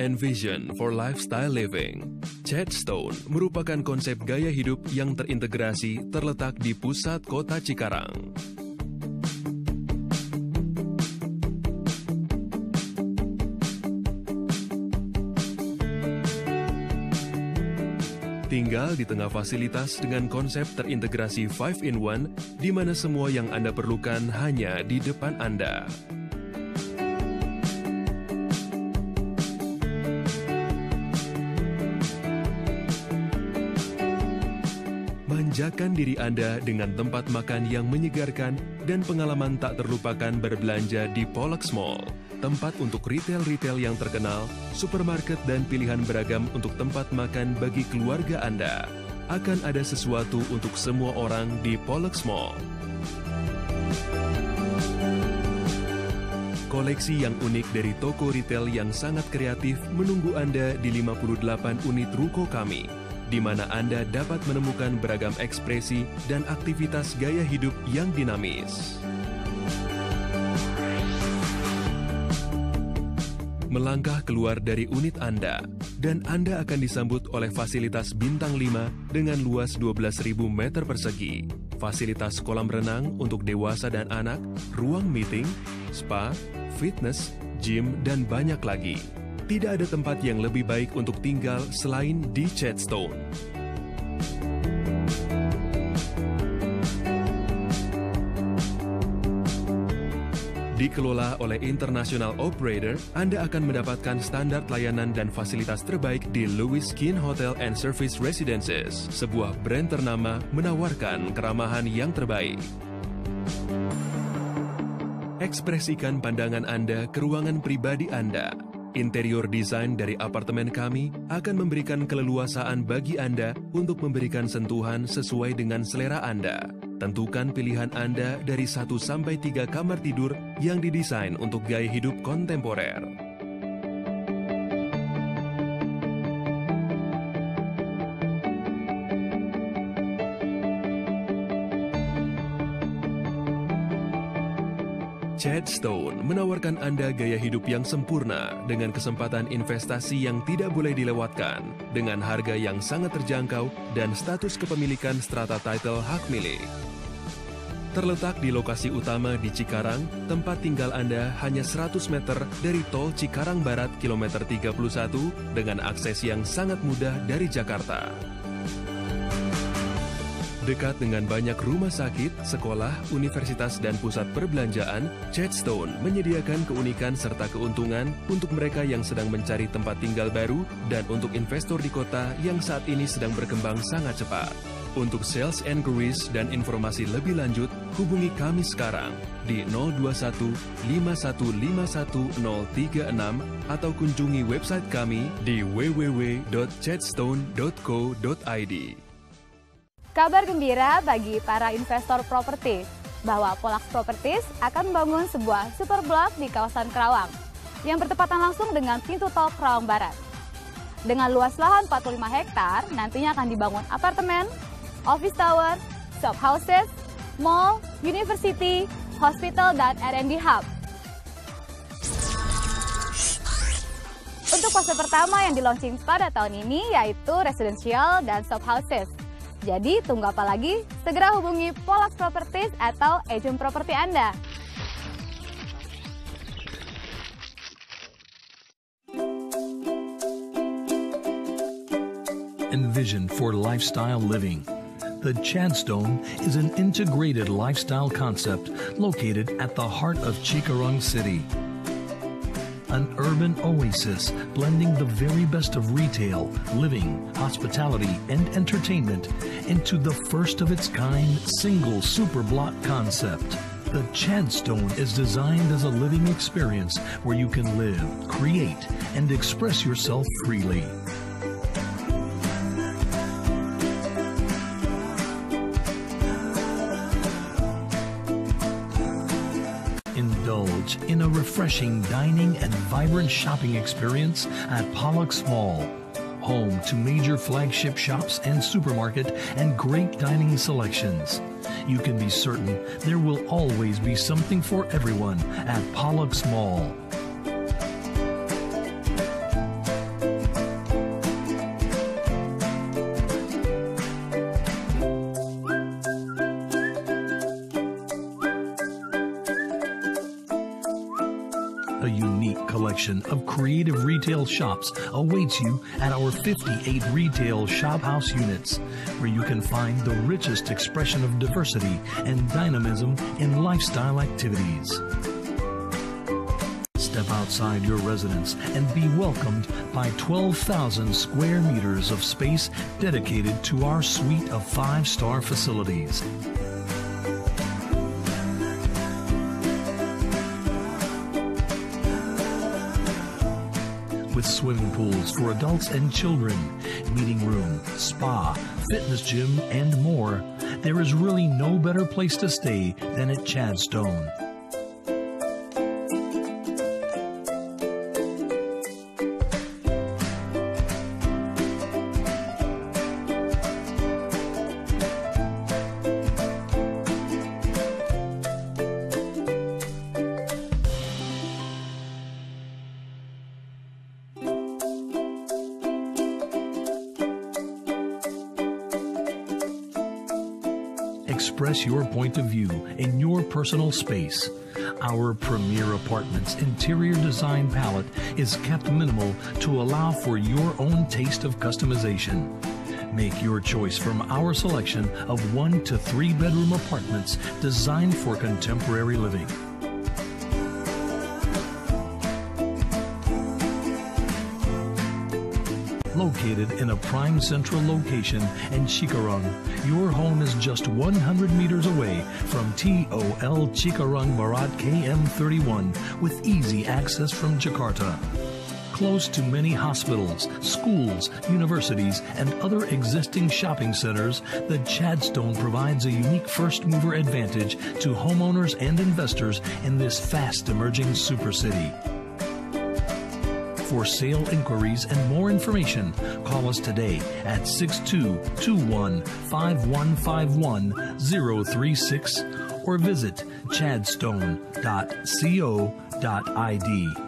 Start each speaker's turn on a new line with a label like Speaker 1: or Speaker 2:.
Speaker 1: Envision for Lifestyle Living. Chadstone merupakan konsep gaya hidup yang terintegrasi terletak di pusat kota Cikarang. Tinggal di tengah fasilitas dengan konsep terintegrasi 5-in-1, di mana semua yang Anda perlukan hanya di depan Anda. Manjakan diri Anda dengan tempat makan yang menyegarkan dan pengalaman tak terlupakan berbelanja di Pollux Mall. Tempat untuk retail-retail yang terkenal, supermarket dan pilihan beragam untuk tempat makan bagi keluarga Anda. Akan ada sesuatu untuk semua orang di Pollux Mall. Koleksi yang unik dari toko retail yang sangat kreatif menunggu Anda di 58 unit ruko kami, di mana Anda dapat menemukan beragam ekspresi dan aktivitas gaya hidup yang dinamis. Melangkah keluar dari unit Anda, dan Anda akan disambut oleh fasilitas bintang 5 dengan luas 12.000 meter persegi, fasilitas kolam renang untuk dewasa dan anak, ruang meeting, spa, fitness, gym, dan banyak lagi. Tidak ada tempat yang lebih baik untuk tinggal selain di Chadstone. Dikelola oleh international operator, Anda akan mendapatkan standar layanan dan fasilitas terbaik di Louis Skin Hotel and Service Residences, sebuah brand ternama menawarkan keramahan yang terbaik. Ekspresikan pandangan Anda ke ruangan pribadi Anda. Interior desain dari apartemen kami akan memberikan keleluasaan bagi Anda untuk memberikan sentuhan sesuai dengan selera Anda. Tentukan pilihan Anda dari 1 sampai 3 kamar tidur yang didesain untuk gaya hidup kontemporer. Chadstone menawarkan Anda gaya hidup yang sempurna dengan kesempatan investasi yang tidak boleh dilewatkan, dengan harga yang sangat terjangkau dan status kepemilikan strata title hak milik. Terletak di lokasi utama di Cikarang, tempat tinggal Anda hanya 100 meter dari tol Cikarang Barat kilometer 31 dengan akses yang sangat mudah dari Jakarta. Dekat dengan banyak rumah sakit, sekolah, universitas, dan pusat perbelanjaan, Chadstone menyediakan keunikan serta keuntungan untuk mereka yang sedang mencari tempat tinggal baru dan untuk investor di kota yang saat ini sedang berkembang sangat cepat. Untuk sales enquiries dan informasi lebih lanjut, hubungi kami sekarang di 021 5151 036 atau kunjungi website kami di www.chadstone.co.id.
Speaker 2: Kabar gembira bagi para investor properti bahwa Pollux Properties akan membangun sebuah super blok di kawasan Kerawang yang bertepatan langsung dengan pintu tol Kerawang Barat. Dengan luas lahan 45 hektar, nantinya akan dibangun apartemen, office tower, shop houses, mall, university, hospital, dan R&D hub. Untuk fase pertama yang di-launching pada tahun ini yaitu residential dan shop houses. Jadi tunggu apa lagi? Segera hubungi Pollux Properties atau agen properti Anda.
Speaker 3: Envision for lifestyle living. The Chadstone is an integrated lifestyle concept located at the heart of Cikarang City. An urban oasis blending the very best of retail, living, hospitality, and entertainment into the first of its kind single super block concept. The Chadstone is designed as a living experience where you can live, create, and express yourself freely. Indulge in a refreshing dining and vibrant shopping experience at Pollux Mall. Home to major flagship shops and supermarket and great dining selections. You can be certain there will always be something for everyone at Pollux Mall. selection of creative retail shops awaits you at our 58 retail shop house units, where you can find the richest expression of diversity and dynamism in lifestyle activities. Step outside your residence and be welcomed by 12,000 square meters of space dedicated to our suite of 5-star facilities. With swimming pools for adults and children, meeting room, spa, fitness gym, and more, there is really no better place to stay than at Chadstone. Express your point of view in your personal space. Our premier apartment's interior design palette is kept minimal to allow for your own taste of customization. Make your choice from our selection of 1 to 3 bedroom apartments designed for contemporary living. Located in a prime central location in Cikarang, your home is just 100 meters away from TOL Cikarang Barat KM31 with easy access from Jakarta. Close to many hospitals, schools, universities, and other existing shopping centers, the Chadstone provides a unique first-mover advantage to homeowners and investors in this fast-emerging supercity. For sale inquiries and more information, call us today at 6221-5151-036 or visit chadstone.co.id.